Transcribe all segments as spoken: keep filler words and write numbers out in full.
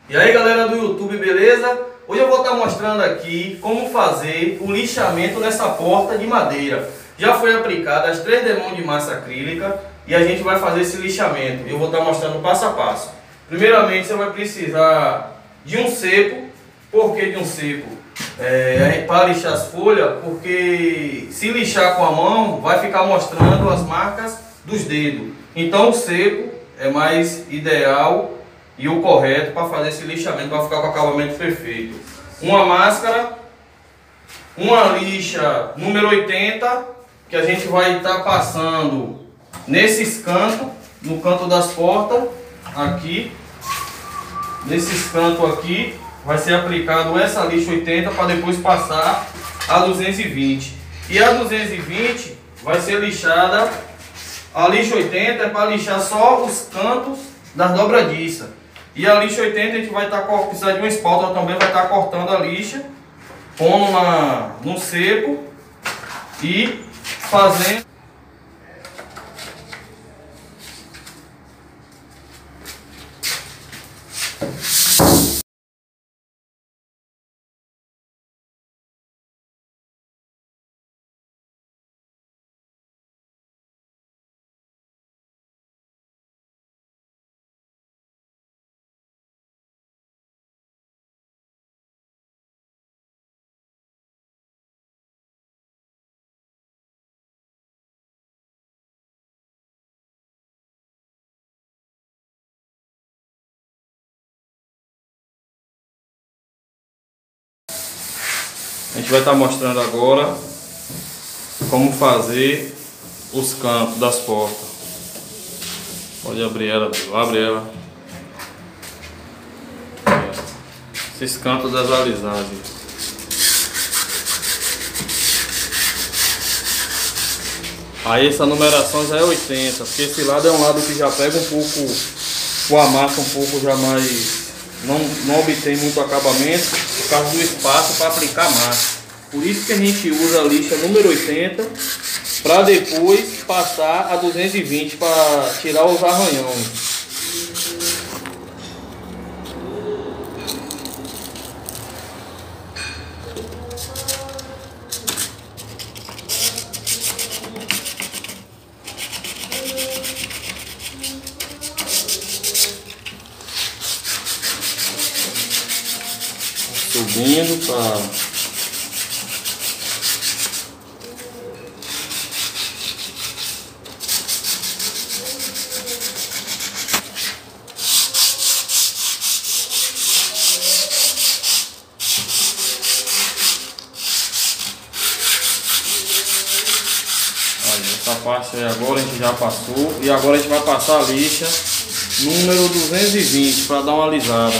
E aí galera do YouTube, beleza? Hoje eu vou estar mostrando aqui como fazer o lixamento nessa porta de madeira. Já foi aplicada as três demãos de massa acrílica e a gente vai fazer esse lixamento. Eu vou estar mostrando passo a passo. Primeiramente você vai precisar de um cepo. Por que de um cepo? É, para lixar as folhas, porque se lixar com a mão vai ficar mostrando as marcas dos dedos. Então o cepo é mais ideal e o correto para fazer esse lixamento, para ficar com o acabamento perfeito. Uma máscara, uma lixa número oitenta, que a gente vai estar passando nesses cantos, no canto das portas, aqui, nesses cantos aqui, vai ser aplicado essa lixa oitenta para depois passar a duzentos e vinte. E a duzentos e vinte vai ser lixada, a lixa oitenta é para lixar só os cantos das dobradiças. E a lixa oitenta a gente vai estar tá, precisar de uma espátula também, vai estar tá cortando a lixa, pondo na, no cepo e fazendo. A gente vai estar mostrando agora como fazer os cantos das portas. Pode abrir ela, abre ela. Esses cantos das alisagens. Aí essa numeração já é oitenta, porque esse lado é um lado que já pega um pouco, o amassa um pouco já mais, não, não obtém muito acabamento, por causa do espaço para aplicar massa. Por isso que a gente usa a lixa número oitenta para depois passar a duzentos e vinte para tirar os arranhões. Subindo para essa parte aí agora a gente já passou e agora a gente vai passar a lixa número duzentos e vinte para dar uma alisada.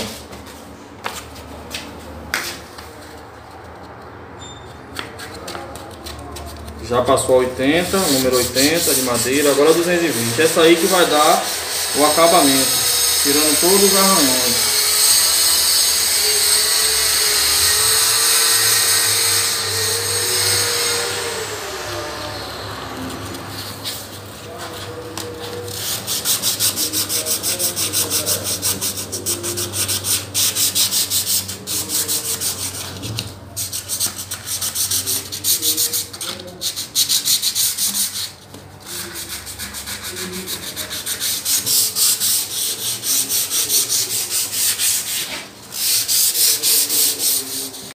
Já passou a oitenta, número oitenta de madeira, agora duzentos e vinte. Essa aí que vai dar o acabamento, tirando todos os arranhões.